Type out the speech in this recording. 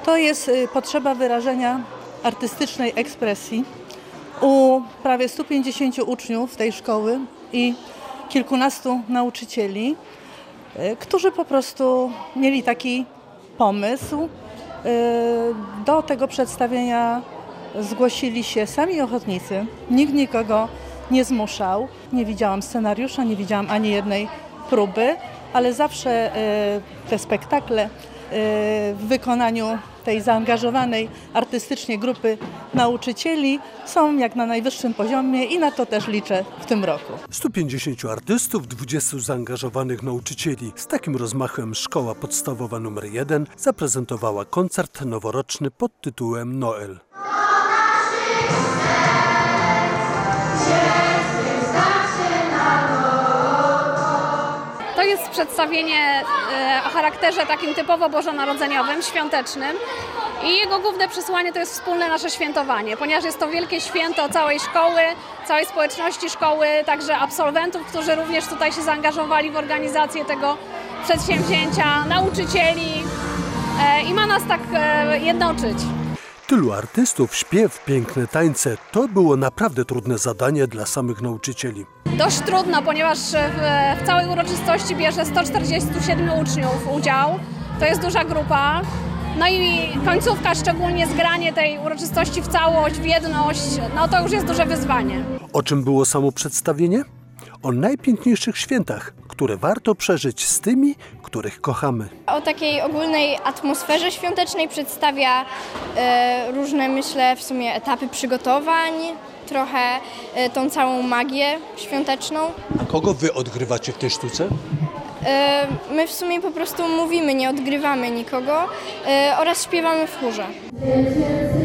To jest potrzeba wyrażenia artystycznej ekspresji u prawie 150 uczniów tej szkoły i kilkunastu nauczycieli, którzy po prostu mieli taki pomysł. Do tego przedstawienia zgłosili się sami ochotnicy. Nikt nikogo nie zmuszał. Nie widziałam scenariusza, nie widziałam ani jednej próby, ale zawsze te spektakle w wykonaniu tej zaangażowanej artystycznie grupy nauczycieli są jak na najwyższym poziomie i na to też liczę w tym roku. 150 artystów, 20 zaangażowanych nauczycieli. Z takim rozmachem Szkoła Podstawowa nr 1 zaprezentowała koncert noworoczny pod tytułem Noel. To jest przedstawienie o charakterze takim typowo bożonarodzeniowym, świątecznym i jego główne przesłanie to jest wspólne nasze świętowanie, ponieważ jest to wielkie święto całej szkoły, całej społeczności szkoły, także absolwentów, którzy również tutaj się zaangażowali w organizację tego przedsięwzięcia, nauczycieli i ma nas tak jednoczyć. Tylu artystów, śpiew, piękne tańce – to było naprawdę trudne zadanie dla samych nauczycieli. Dość trudno, ponieważ w całej uroczystości bierze 147 uczniów udział. To jest duża grupa. No i końcówka, szczególnie zgranie tej uroczystości w całość, w jedność, no to już jest duże wyzwanie. O czym było samo przedstawienie? O najpiękniejszych świętach, które warto przeżyć z tymi, których kochamy. O takiej ogólnej atmosferze świątecznej przedstawia różne, myślę, w sumie etapy przygotowań, trochę tą całą magię świąteczną. A kogo wy odgrywacie w tej sztuce? My w sumie po prostu mówimy, nie odgrywamy nikogo oraz śpiewamy w chórze.